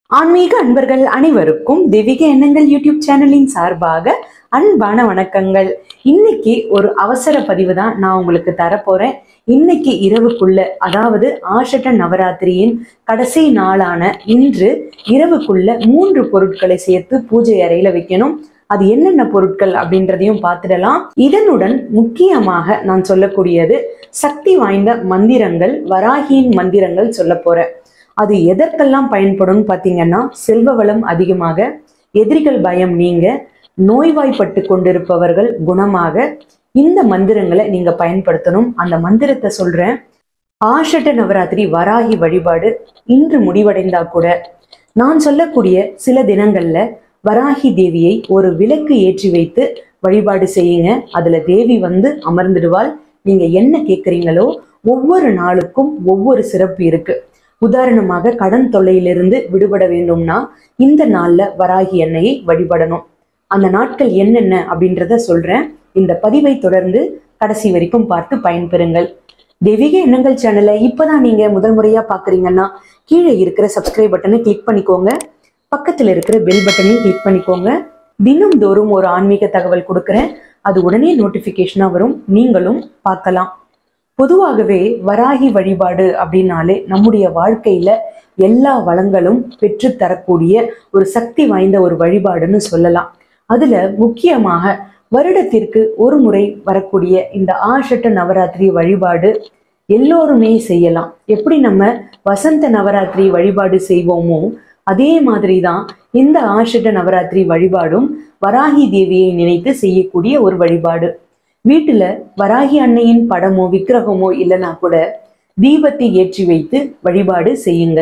ஆன்மீக அன்பர்கள் அனைவருக்கும் தெய்வீக எண்ணங்கள் யூடியூப் சேனலின் சார்பாக அன்பான வணக்கங்கள். இன்னைக்கு ஒரு அவசர பதிவு தான் நான் உங்களுக்கு தரப்போறேன். இன்னைக்கு இரவுக்குள்ள, அதாவது ஆஷட நவராத்திரியின் கடைசி நாளான இன்று இரவுக்குள்ள 3 பொருட்களை சேர்த்து பூஜை அறையில வைக்கணும். அது என்னென்ன பொருட்கள் அப்படின்றதையும் பார்த்துடலாம். இதனுடன் முக்கியமாக நான் சொல்லக்கூடியது சக்தி வாய்ந்த மந்திரங்கள், வராகியின் மந்திரங்கள் சொல்ல போறேன். அது எதற்கெல்லாம் பயன்படும் பார்த்தீங்கன்னா, செல்வ வளம் அதிகமாக, எதிரிகள் பயம் நீங்க, நோய்வாய்ப்பட்டு கொண்டிருப்பவர்கள் குணமாக இந்த மந்திரங்களை நீங்க பயன்படுத்தணும். அந்த மந்திரத்தை சொல்றேன். ஆஷட நவராத்திரி வராகி வழிபாடு இன்று முடிவடைந்தா கூட நான் சொல்லக்கூடிய சில தினங்கள்ல வராகி தேவியை ஒரு விளக்கு ஏற்றி வைத்து வழிபாடு செய்யுங்க. அதுல தேவி வந்து அமர்ந்துடுவாள். நீங்க என்ன கேட்குறீங்களோ ஒவ்வொரு நாளுக்கும் ஒவ்வொரு சிறப்பு இருக்கு. உதாரணமாக, கடன் தொல்லையிலிருந்து விடுபட வேண்டும்னா இந்த நாள்ல வராகி அன்னையை வழிபடணும். அந்த நாட்கள் என்னென்ன அப்படின்றத சொல்றேன். இந்த பதிவை தொடர்ந்து கடைசி வரைக்கும் பார்த்து பயன்பெறுங்கள். தெய்வீக எண்ணங்கள் சேனலை இப்பதான் நீங்க முதல் முறையா பாக்குறீங்கன்னா கீழே இருக்கிற சப்ஸ்கிரைப் பட்டனை கிளிக் பண்ணிக்கோங்க. பக்கத்துல இருக்கிற பெல் பட்டனையும் கிளிக் பண்ணிக்கோங்க. தினம்தோறும் ஒரு ஆன்மீக தகவல் கொடுக்குறேன். அது உடனே நோட்டிபிகேஷனா வரும், நீங்களும் பார்க்கலாம். பொதுவாகவே வராகி வழிபாடு அப்படின்னாலே நம்முடைய வாழ்க்கையில எல்லா வளங்களும் பெற்று தரக்கூடிய ஒரு சக்தி வாய்ந்த ஒரு வழிபாடுன்னு சொல்லலாம். அதுல முக்கியமாக வருடத்திற்கு ஒரு முறை வரக்கூடிய இந்த ஆஷட நவராத்திரி வழிபாடு எல்லோருமே செய்யலாம். எப்படி நம்ம வசந்த நவராத்திரி வழிபாடு செய்வோமோ அதே மாதிரிதான் இந்த ஆஷட நவராத்திரி வழிபாடும் வராகி தேவியை நினைத்து செய்யக்கூடிய ஒரு வழிபாடு. வீட்டுல வராகி அன்னையின் படமோ விக்கிரகமோ இல்லைன்னா கூட தீபத்தை ஏற்றி வைத்து வழிபாடு செய்யுங்கள்.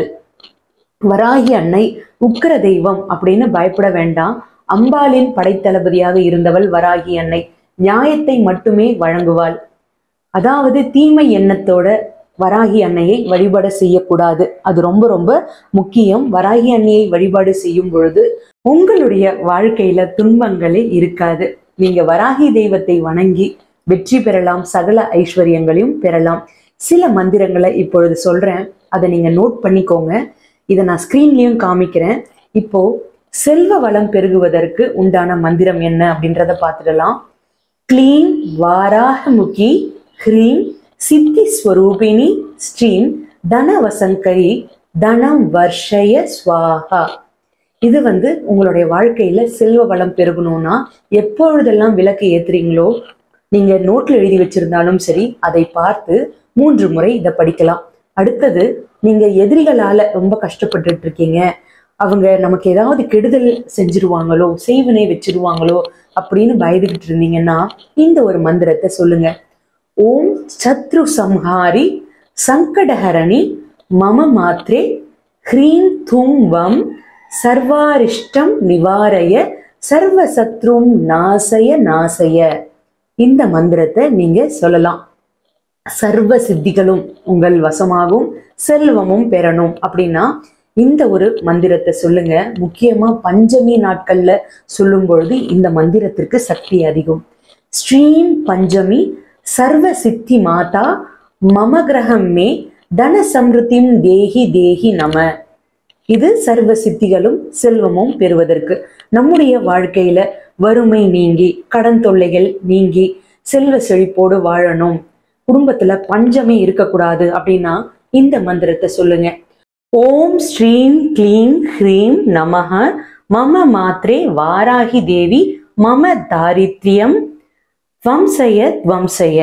வராகி அன்னை உக்கிர தெய்வம் அப்படின்னு பயப்பட வேண்டாம். அம்பாளின் படைத்தளபதியாக இருந்தவள் வராகி அன்னை. நியாயத்தை மட்டுமே வழங்குவாள். அதாவது தீமை எண்ணத்தோட வராகி அன்னையை வழிபாடு செய்யக்கூடாது. அது ரொம்ப ரொம்ப முக்கியம். வராகி அன்னையை வழிபாடு செய்யும் பொழுது உங்களுடைய வாழ்க்கையில துன்பங்களே இருக்காது. நீங்க வராகி தெய்வத்தை வணங்கி வெற்றி பெறலாம், சகல ஐஸ்வர்யங்களையும் பெறலாம். சில மந்திரங்களை இப்பொழுது சொல்றேன், அதை நீங்க நோட் பண்ணிக்கோங்க. இதை நான் ஸ்கிரீன்லயும் காமிக்கிறேன். இப்போ செல்வ வளம் பெருகுவதற்கு உண்டான மந்திரம் என்ன அப்படின்றத பார்த்துடலாம். க்ளீம் வாராகமுகி ஹ்ரீம் சித்தி ஸ்வரூபிணி ஸ்ரீம் தனவசங்கரி தனம் வர்ஷய ஸ்வாஹா. இது வந்து உங்களுடைய வாழ்க்கையில செல்வ வளம் பெருகணும்னா எப்பொழுதெல்லாம் விளக்கு ஏத்துறீங்களோ, நீங்க நோட்ல எழுதி வச்சிருந்தாலும் சரி, அதை பார்த்து 3 முறை இதை படிக்கலாம். அடுத்தது, நீங்க எதிரிகளால ரொம்ப கஷ்டப்பட்டுட்டு இருக்கீங்க, அவங்க நமக்கு ஏதாவது கெடுதல் செஞ்சிருவாங்களோ, செய்வினை வச்சிருவாங்களோ அப்படின்னு பயந்துகிட்டு இருந்தீங்கன்னா இந்த ஒரு மந்திரத்தை சொல்லுங்க. ஓம் சத்ரு சம்ஹாரி சங்கடஹரணி மம மாத்ரே ஹ்ரீம் தூம் வம் சர்வாரிஷ்டம் நிவாரய சர்வ சத்ரும் நாசய நாசய. இந்த மந்திரத்தை நீங்க சொல்லலாம். சர்வ சித்திகளும் உங்கள் வசமாகும், செல்வமும் பெறணும் அப்படின்னா இந்த ஒரு மந்திரத்தை சொல்லுங்க. முக்கியமா பஞ்சமி நாட்கள்ல சொல்லும் பொழுது இந்த மந்திரத்திற்கு சக்தி அதிகம். ஸ்ரீம் பஞ்சமி சர்வ சித்தி மாதா மம கிரகம் மே தன சம்ருத்திம் தேஹி தேஹி நம. இது சர்வ சித்திகளும் செல்வமும் பெறுவதற்கு, நம்முடைய வாழ்க்கையில வறுமை நீங்கி, கடன் தொல்லைகள் நீங்கி, செல்வ செழிப்போடு வாழணும், குடும்பத்துல பஞ்சமே இருக்கக்கூடாது அப்படின்னா இந்த மந்திரத்தை சொல்லுங்க. ஓம் ஸ்ரீம் க்ளீம் ஹ்ரீம் நமஹ மம மாத்ரே வாராகி தேவி மம தாரித்யம் வம்சய வம்சய.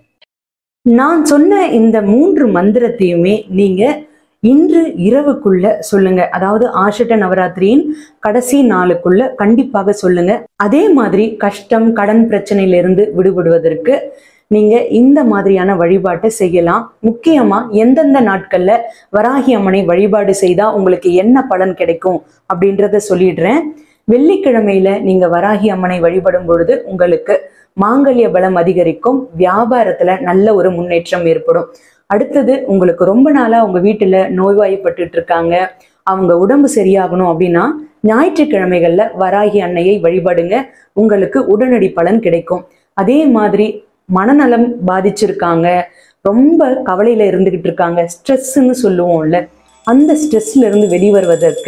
நான் சொன்ன இந்த 3 மந்திரத்தையுமே நீங்க இன்று இரவுக்குள்ள சொல்லுங்க. அதாவது ஆஷட நவராத்திரியின் கடைசி நாளுக்குள்ள கண்டிப்பாக சொல்லுங்க. அதே மாதிரி கஷ்டம் கடன் பிரச்சனையிலிருந்து விடுபடுவதற்கு நீங்க இந்த மாதிரியான வழிபாட்டை செய்யலாம். முக்கியமா எந்தெந்த நாட்கள்ல வராகி அம்மனை வழிபாடு செய்தா உங்களுக்கு என்ன பலன் கிடைக்கும் அப்படின்றத சொல்லிடுறேன். வெள்ளிக்கிழமையில நீங்க வராகி அம்மனை வழிபடும் பொழுது உங்களுக்கு மாங்கல்ய பலம் அதிகரிக்கும், வியாபாரத்துல நல்ல ஒரு முன்னேற்றம் ஏற்படும். அடுத்தது, உங்களுக்கு ரொம்ப நாளா உங்க வீட்டுல நோய்வாய்ப்பட்டு இருக்காங்க, அவங்க உடம்பு சரியாகணும் அப்படின்னா ஞாயிற்றுக்கிழமைகள்ல வராகி அன்னையை வழிபடுங்க. உங்களுக்கு உடனடி பலன் கிடைக்கும். அதே மாதிரி மனநலம் பாதிச்சிருக்காங்க, ரொம்ப கவலையில இருந்துகிட்டு இருக்காங்க, ஸ்ட்ரெஸ்ன்னு சொல்லுவோம்ல, அந்த ஸ்ட்ரெஸ்ல இருந்து வெளிவருவதற்கு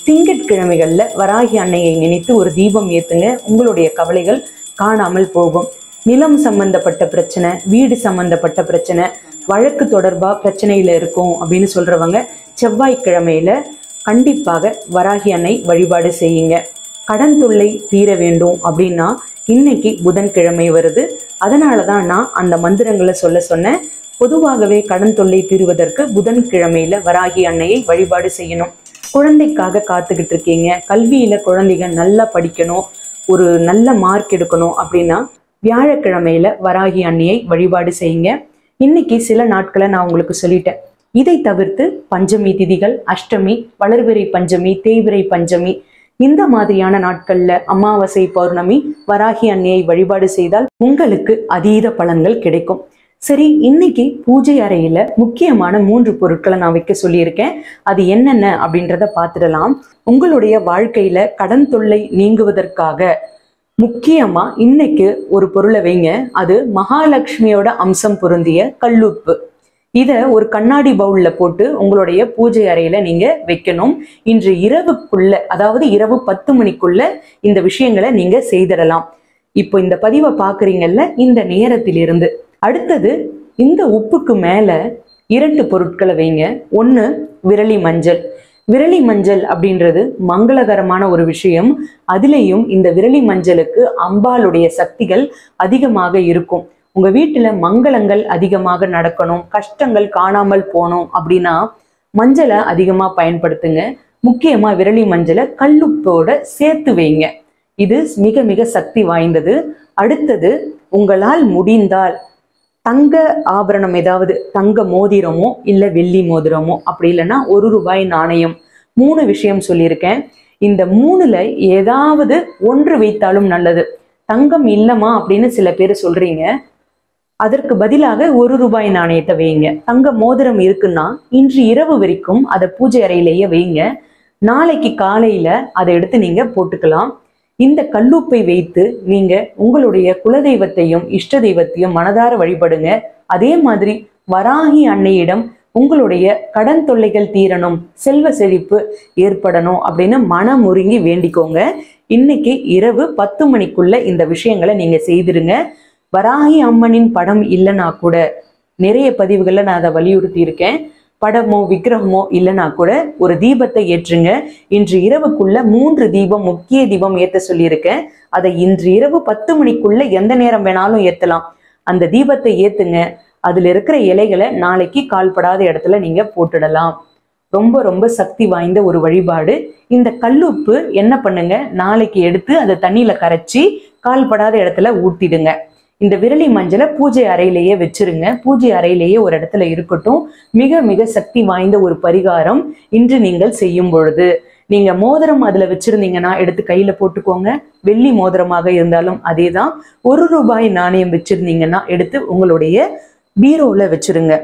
திங்கட்கிழமைகள்ல வராகி அன்னையை நினைத்து ஒரு தீபம் ஏத்துங்க. உங்களுடைய கவலைகள் காணாமல் போகும். நிலம் சம்பந்தப்பட்ட பிரச்சனை, வீடு சம்பந்தப்பட்ட பிரச்சனை, வழக்கு தொடர்பா பிரச்சனையில இருக்கும் அப்படின்னு சொல்றவங்க செவ்வாய்க்கிழமையில கண்டிப்பாக வராகி அன்னை வழிபாடு செய்யுங்க. கடன் தொல்லை தீர வேண்டும் அப்படின்னா இன்னைக்கு புதன்கிழமை வருது. அதனாலதான் நான் அந்த மந்திரங்களை சொல்ல சொன்னேன். பொதுவாகவே கடன் தொல்லை தீர்வதற்கு புதன்கிழமையில வராகி அன்னையை வழிபாடு செய்யணும். குழந்தைக்காக காத்துக்கிட்டு இருக்கீங்க, கல்வியில குழந்தைங்க நல்லா படிக்கணும், ஒரு நல்ல மார்க் எடுக்கணும் அப்படின்னா வியாழக்கிழமையில வராகி அன்னையை வழிபாடு செய்யுங்க. இன்னைக்கு சில நாட்களை நான் உங்களுக்கு சொல்லிட்டேன். இதை தவிர்த்து பஞ்சமி திதிகள், அஷ்டமி, வளர்பிறை பஞ்சமி, தேய்பிறை பஞ்சமி, இந்த மாதிரியான நாட்கள்ல அமாவாசை, பௌர்ணமி வராகி அன்னையை வழிபாடு செய்தால் உங்களுக்கு அதீத பலன்கள் கிடைக்கும். சரி, இன்னைக்கு பூஜை அறையில முக்கியமான 3 பொருட்களை நான் வைக்க சொல்லியிருக்கேன். அது என்னென்ன அப்படின்றத பார்த்துடலாம். உங்களுடைய வாழ்க்கையில கடன் தொல்லை நீங்குவதற்காக முக்கியமா இன்னைக்கு ஒரு பொருளை வைங்க. அது மகாலட்சுமியோட அம்சம் பொருந்திய கல்லுப்பு. இத ஒரு கண்ணாடி பவுல்ல போட்டு உங்களுடைய பூஜை அறையில நீங்க வைக்கணும். இன்று இரவுக்குள்ள, அதாவது இரவு 10 மணிக்குள்ள இந்த விஷயங்களை நீங்க செய்திடலாம். இப்போ இந்த பதிவை பாக்குறீங்கல்ல, இந்த நேரத்திலிருந்து. அடுத்தது, இந்த உப்புக்கு மேல 2 பொருட்களை வைங்க. ஒண்ணு விரலி மஞ்சள். விரலி மஞ்சள் அப்படின்றது மங்களகரமான ஒரு விஷயம். அதுலேயும் இந்த விரலி மஞ்சளுக்கு அம்பாளுடைய சக்திகள் அதிகமாக இருக்கும். உங்க வீட்டுல மங்களங்கள் அதிகமாக நடக்கணும், கஷ்டங்கள் காணாமல் போகணும் அப்படின்னா மஞ்சளை அதிகமா பயன்படுத்துங்க. முக்கியமா விரலி மஞ்சளை கல்லுப்போட சேர்த்து வைங்க. இது மிக மிக சக்தி வாய்ந்தது. அடுத்தது, உங்களால் முடிந்தால் தங்க ஆபரணம், ஏதாவது தங்க மோதிரமோ இல்ல வெள்ளி மோதிரமோ, அப்படி இல்லைன்னா 1 ரூபாய் நாணயம், 3 விஷயம் சொல்லியிருக்கேன். இந்த 3ல ஏதாவது ஒன்று வைத்தாலும் நல்லது. தங்கம் இல்லமா அப்படின்னு சில பேர் சொல்றீங்க, அதற்கு பதிலாக 1 ரூபாய் நாணயத்தை வைங்க. தங்க மோதிரம் இருக்குன்னா இன்று இரவு வரைக்கும் அதை பூஜை அறையிலேயே வைங்க. நாளைக்கு காலையில அதை எடுத்து நீங்க போட்டுக்கலாம். இந்த கல்லுப்பை வைத்து நீங்க உங்களுடைய குலதெய்வத்தையும் இஷ்ட தெய்வத்தையும் மனதார வழிபடுங்க. அதே மாதிரி வராகி அன்னையிடம் உங்களுடைய கடன் தொல்லைகள் தீரணும், செல்வ செழிப்பு ஏற்படணும் அப்படின்னு மனமுருங்கி வேண்டிக்கோங்க. இன்னைக்கு இரவு 10 மணிக்குள்ள இந்த விஷயங்களை நீங்க செய்திருங்க. வராகி அம்மனின் படம் இல்லைன்னா கூட, நிறைய பதிவுகள்ல நான் அதை வலியுறுத்தி இருக்கேன், படமோ விக்கிரகமோ இல்லைன்னா கூட ஒரு தீபத்தை ஏற்றுங்க. இன்று இரவுக்குள்ள 3 தீபம், முக்கிய தீபம் ஏற்ற சொல்லியிருக்கேன். அதை இன்று இரவு 10 மணிக்குள்ள எந்த நேரம் வேணாலும் ஏத்தலாம். அந்த தீபத்தை ஏத்துங்க. அதுல இருக்கிற இலைகளை நாளைக்கு கால்படாத இடத்துல நீங்க போட்டுடலாம். ரொம்ப ரொம்ப சக்தி வாய்ந்த ஒரு வழிபாடு. இந்த கல்லுப்பு என்ன பண்ணுங்க, நாளைக்கு எடுத்து அதை தண்ணியில கரைச்சி கால்படாத இடத்துல ஊத்திடுங்க. இந்த விரலி மஞ்சளை பூஜை அறையிலேயே வச்சிருங்க. பூஜை அறையிலேயே ஒரு இடத்துல இருக்கட்டும். மிக மிக சக்தி வாய்ந்த ஒரு பரிகாரம் இன்று நீங்கள் செய்யும் பொழுது. நீங்க மோதிரம் அதுல வச்சிருந்தீங்கன்னா எடுத்து கையில போட்டுக்கோங்க. வெள்ளி மோதிரமாக இருந்தாலும் அதே தான். 1 ரூபாய் நாணயம் வச்சிருந்தீங்கன்னா எடுத்து உங்களுடைய பீரோல வச்சிருங்க.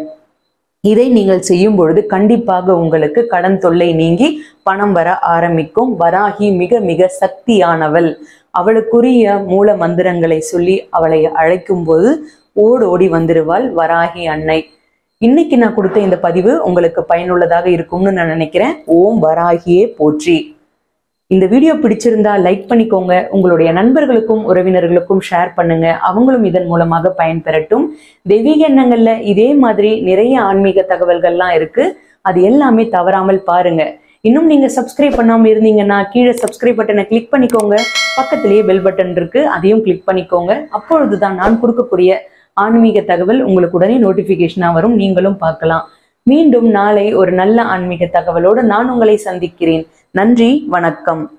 இதை நீங்கள் செய்யும் பொழுது கண்டிப்பாக உங்களுக்கு கடன் தொல்லை நீங்கி பணம் வர ஆரம்பிக்கும். வராகி மிக மிக சக்தியானவள். அவளுக்குரிய மூல மந்திரங்களை சொல்லி அவளை அழைக்கும் போது ஓடோடி வந்துடுவாள் வராகி அன்னை. இன்னைக்கு நான் கொடுத்த இந்த பதிவு உங்களுக்கு பயனுள்ளதாக இருக்கும்னு நான் நினைக்கிறேன். ஓம் வராகியே போற்றி. இந்த வீடியோ பிடிச்சிருந்தா லைக் பண்ணிக்கோங்க. உங்களுடைய நண்பர்களுக்கும் உறவினர்களுக்கும் ஷேர் பண்ணுங்க. அவங்களும் இதன் மூலமாக பயன்பெறட்டும். தெய்வீக எண்ணங்கள்ல இதே மாதிரி நிறைய ஆன்மீக தகவல்கள்லாம் இருக்கு. அது எல்லாமே தவறாமல் பாருங்க. இன்னும் நீங்க சப்ஸ்கிரைப் பண்ணாம இருந்தீங்கன்னா கீழே சப்ஸ்கிரைப் பட்டனை கிளிக் பண்ணிக்கோங்க. பக்கத்திலேயே பெல் பட்டன் இருக்கு, அதையும் கிளிக் பண்ணிக்கோங்க. அப்பொழுதுதான் நான் கொடுக்கக்கூடிய ஆன்மீக தகவல் உங்களுக்கு உடனே நோட்டிபிகேஷனா வரும், நீங்களும் பார்க்கலாம். மீண்டும் நாளை ஒரு நல்ல ஆன்மீக தகவலோடு நான் உங்களை சந்திக்கிறேன். நன்றி, வணக்கம்.